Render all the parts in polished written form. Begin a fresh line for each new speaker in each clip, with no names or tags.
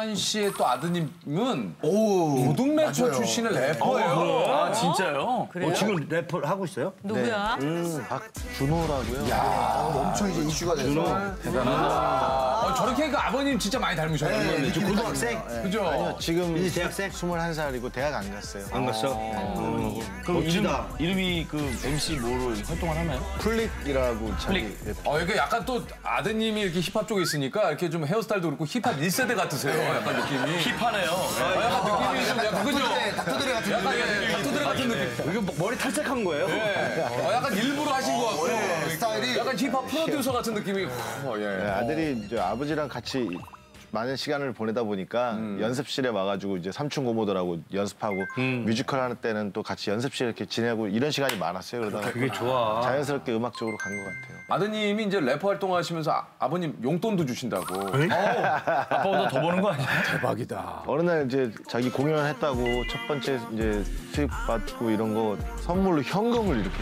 김수환 씨의 또 아드님은 고등 래퍼 출신의 래퍼예요.
아, 진짜요?
그래요?
지금 래퍼 하고 있어요?
누구야?
박준호라고요.
엄청 이제 이슈가 돼서.
저렇게 그 아버님 진짜 많이 닮으셨거든요.
저
고등학생?
그죠?
아니요, 지금
이제 대학생?
21살이고 대학 안 갔어요.
안 갔어?
그럼
멋지다.
이름이 그 MC 뭐로 활동을 하나요?
플릭이라고 자기
이게 약간 또 아드님이 이렇게 힙합 쪽에 있으니까 이렇게 좀 헤어스타일도 그렇고 힙합 1세대 같으세요. 약간 느낌이.
힙하네요.
약간 느낌이 좀 약간 그죠?
닥터들의 같은
약간 닥터들 같은 느낌.
이거 머리 탈색한 거예요?
약간 일부러 하신 것 같고.
스타일이
약간 힙합 프로듀서 같은 느낌이.
네, 아들이 이제 아버지랑 같이 많은 시간을 보내다 보니까 연습실에 와가지고 이제 삼촌 고모들하고 연습하고 뮤지컬 하는 때는 또 같이 연습실 이렇게 지내고 이런 시간이 많았어요. 그러다가
그게 좋아.
자연스럽게 음악 쪽으로 간 것 같아요.
아드님이 이제 래퍼 활동하시면서 아버님 용돈도 주신다고.
아빠보다 더 버는 거 아니야?
대박이다.
어느 날 이제 자기 공연했다고 첫 번째 이제 수입 받고 이런 거 선물로 현금을 이렇게.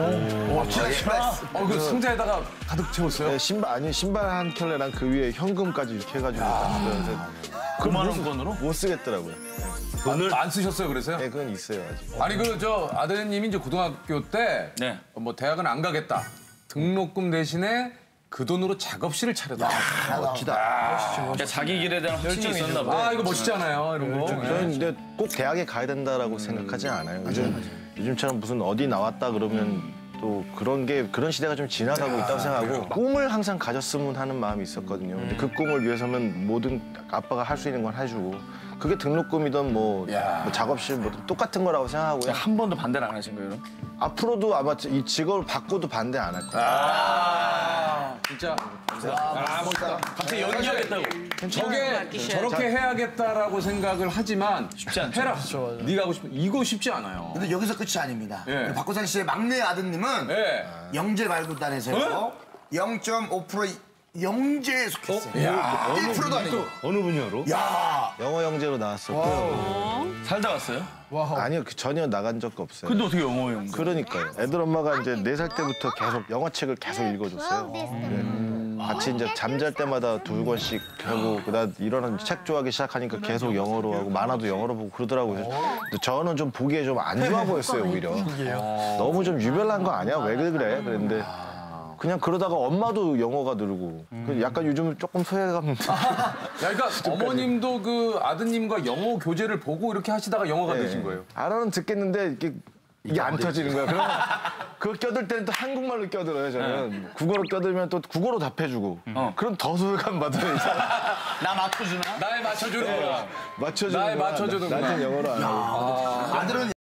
그 상자에다가 가득 채웠어요?
네, 신발 한 켤레랑 그 위에 현금까지 이렇게 해가지고 갔어요.
9만 원권으로?
못 쓰겠더라고요.
안 쓰셨어요, 그래서요?
네, 그건 있어요 아직.
아니 아드님이 이제 고등학교 때
네.
뭐 대학은 안 가겠다. 등록금 대신에 그 돈으로 작업실을 차렸다.
그러니까 자기 길에 대한 확신이 있었나 봐.
이거 멋있잖아요, 이런 거.
저는 근데 꼭 대학에 가야 된다라고 생각하지 않아요. 요즘처럼 무슨 어디 나왔다 그러면 또 그런 시대가 좀 지나가고 있다고 생각하고 꿈을 항상 가졌으면 하는 마음이 있었거든요. 근데 그 꿈을 위해서는 모든 아빠가 할 수 있는 건 해주고 그게 등록금이든 뭐 작업실 뭐 똑같은 거라고 생각하고요.
한 번도 반대를 안 하신 거예요, 그럼?
앞으로도 아마 이 직업을 바꿔도 반대 안 할 거예요.
진짜. 멋있다.
갑자기 연기하겠다고.
저렇게 해야겠다라고 생각을 하지만
쉽지 않죠.
해라. 네가 하고 싶은 이거 쉽지 않아요.
근데 여기서 끝이 아닙니다.
예.
박고상 씨의 막내 아드님은
네.
영재 발굴단에서요 0.5% 영재에 속했어요. 1%도 아니고.
어느 분야로?
야,
영어 영재로 나왔었고
살다 왔어요?
아니요 전혀 나간 적 없어요.
근데 어떻게 영어 형?
그러니까요. 애들 엄마가 이제 4살 때부터 계속 영어책을 계속 읽어줬어요. 같이 이제 잠잘 때마다 2권씩 하고 그다음 일어나서 책 좋아하기 시작하니까 계속 영어로 하고 만화도 영어로 보고 그러더라고요. 근데 저는 좀 보기에 좀 안 좋아 보였어요 오히려. 너무 좀 유별난 거 아니야? 왜 그래? 그랬는데 그냥 그러다가 엄마도 영어가 늘고 약간 요즘은 조금 소외감.
그러니까 어머님도 그 아드님과 영어 교재를 보고 이렇게 하시다가 영어가 되신 거예요.
알아는 듣겠는데 이게 안 터지는 거야. 그러면 그거 껴들 때는 또 한국말로 껴들어요, 저는. 국어로 껴들면 또 국어로 답해주고. 그럼 더 소외감 받아요,
나 맞춰주나?
나에 맞춰주는 거야.
맞춰주는
나에
거야.
맞춰주는 거야.
나한테 영어로 안 하고.
아들은